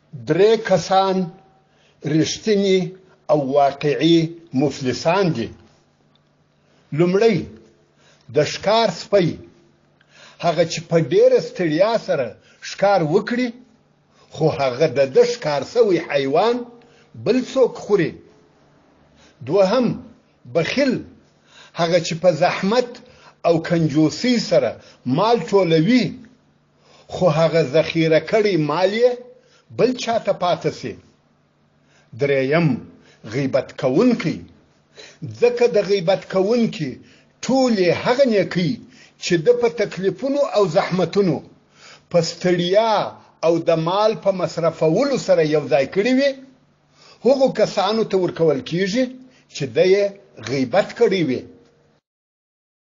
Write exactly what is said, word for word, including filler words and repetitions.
درې کسان رښتینی او واقعي مفلسان دي. لومړی د ښکار سپی، هغه چې په ډېره ستړیا سره ښکار وکړي خو هغه د ده ښکار سوی حیوان بل څوک خوري. دوهم بخیل، هغه چې په زحمت او کنجوسۍ سره مال ټولوي خو هغه ذخیره کړی مال یې بل چاته پاته سي. دریم غیبت کوونکی، ځکه د غیبت کوونکی ټولې هغه نیکۍ چې د په تکلیفونو او زحمتونو په ستړیا او د مال په مصرفولو سره یو ځای کړی وي هغو کسانو ته ورکول کیږي چې د یې غیبت کړی وي.